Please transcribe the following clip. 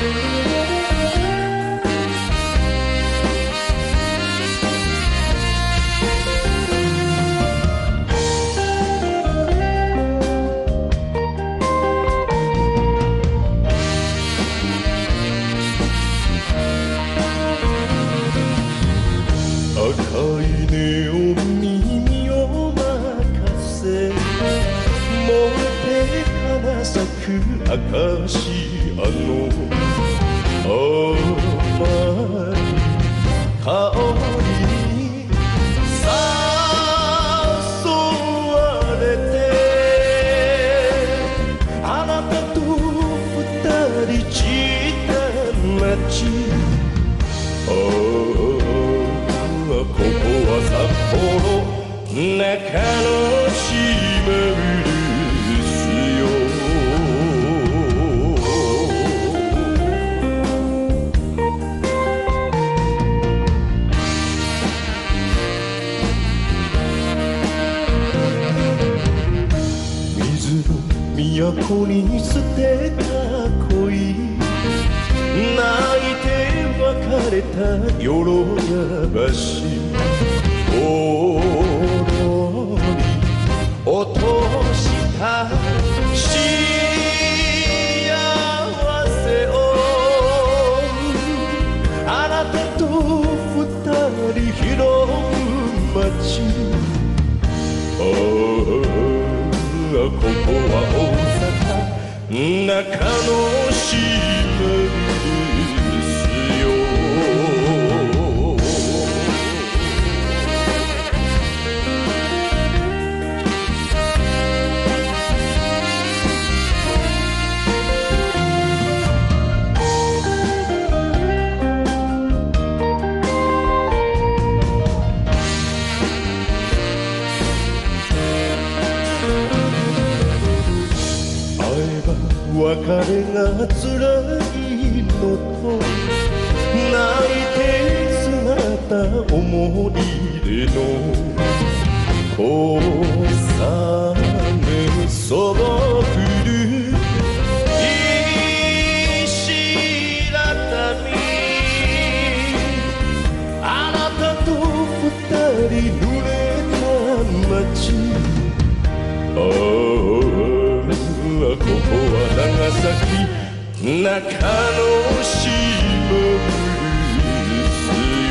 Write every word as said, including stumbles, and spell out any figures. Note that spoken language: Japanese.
ネオンに身を任せ燃えて花咲くアカシアの甘い香りに誘われてあなたと二人散った街ここは札幌中の島ですよ水の都に捨てた恋泣いて別れたよろや橋心に落とした幸せをあなたと二人拾う街ああここは大阪中の島別れが辛いのと泣いてすがった思い出の交差点そば降る石畳あなたと二人濡れた街ここは長崎中の島です